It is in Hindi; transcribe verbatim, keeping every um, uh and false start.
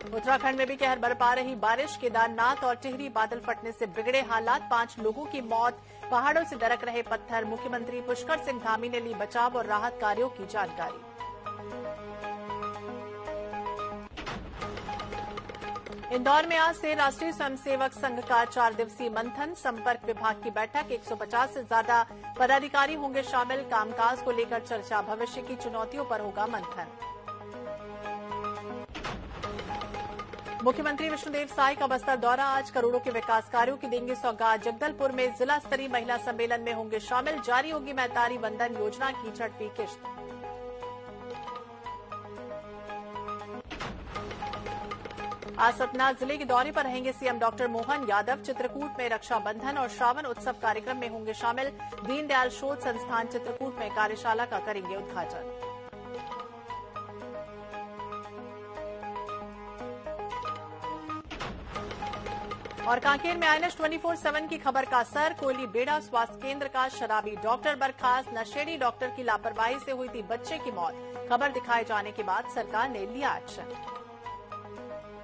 उत्तराखंड में भी कहर बरपा रही बारिश। केदारनाथ और टिहरी बादल फटने से बिगड़े हालात। पांच लोगों की मौत। पहाड़ों से दरक रहे पत्थर। मुख्यमंत्री पुष्कर सिंह धामी ने ली बचाव और राहत कार्यों की जानकारी। इंदौर में आज से राष्ट्रीय स्वयंसेवक संघ का चार दिवसीय मंथन। संपर्क विभाग की बैठक। एक सौ पचास से ज्यादा पदाधिकारी होंगे शामिल। कामकाज को लेकर चर्चा। भविष्य की चुनौतियों पर होगा मंथन। मुख्यमंत्री विष्णुदेव साय का बस्तर दौरा। आज करोड़ों के विकास कार्यों की देंगे सौगात। जगदलपुर में जिला स्तरीय महिला सम्मेलन में होंगे शामिल। जारी होगी मैतारी वंदन योजना की छठवीं किश्त। आज सतना जिले के दौरे पर रहेंगे सीएम डॉक्टर मोहन यादव। चित्रकूट में रक्षाबंधन और श्रावण उत्सव कार्यक्रम में होंगे शामिल। दीनदयाल शोध संस्थान चित्रकूट में कार्यशाला का करेंगे उद्घाटन। और कांकेर में आईएनएस चौबीस सात की खबर का असर। कोयली बेड़ा स्वास्थ्य केंद्र का शराबी डॉक्टर बर्खास्त। नशेड़ी डॉक्टर की लापरवाही से हुई थी बच्चे की मौत। खबर दिखाए जाने के बाद सरकार ने लिया एक्शन।